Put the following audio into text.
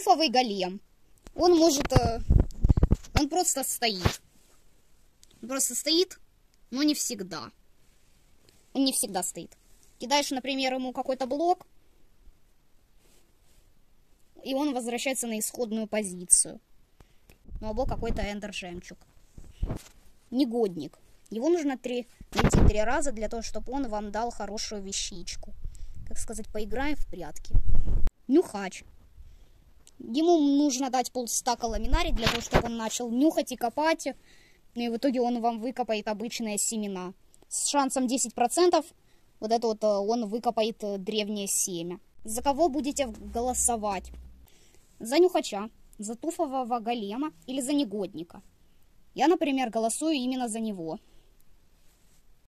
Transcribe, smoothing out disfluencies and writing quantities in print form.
туфовый голем. Он может... Он просто стоит. Он просто стоит, но не всегда. Он не всегда стоит. Кидаешь, например, ему какой-то блок, и он возвращается на исходную позицию. Ну, або какой-то эндер-жемчуг. Негодник. Его нужно найти 3 раза для того, чтобы он вам дал хорошую вещичку. Как сказать, поиграем в прятки. Нюхач. Ему нужно дать полстака ламинарий для того, чтобы он начал нюхать и копать. И в итоге он вам выкопает обычные семена. С шансом 10% вот это вот он выкопает древнее семя. За кого будете голосовать? За нюхача, за туфового голема или за негодника? Я, например, голосую именно за него.